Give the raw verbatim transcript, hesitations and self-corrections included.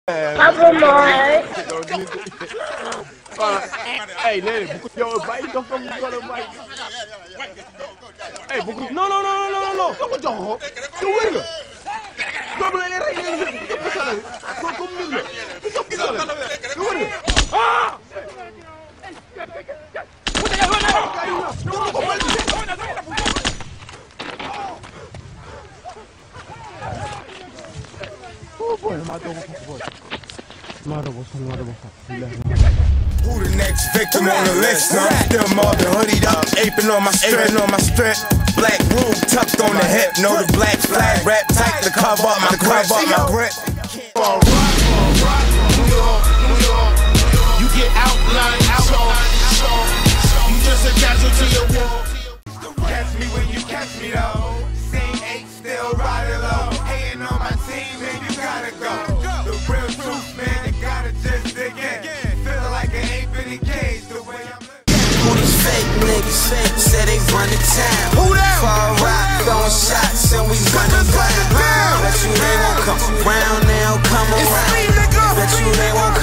Papa Mike. Hey, nee, bu ko yow bàyyi dox ko mu ko bàyyi. Hey, bu ko non non non non non ko ko jox ko. Yow wër nga. Doomu la rey leen ko ko comme nit la. Ko ko la. Yow wër nga. Ah! Oh boy, my dog boy. Who the next victim on the list? I'm still mobbing, hoodied up, aping on my strip, on my strip. Black robe tucked on the hip, know the black flag wrap tight to cover up my grip, up my grip. You get outlined, outlined, you just a casualty of war. Catch me when you catch me though. Scene eight still riding low, hating on my team, man, you gotta go. The real truth, man, you gotta just dig in. Feeling like an ape in a cage, the way I'm living. Who these fake niggas say they run the town? Who that? Far rock, throwing shots and we running round. Bet you they won't come around, they don't come around. Bet you they won't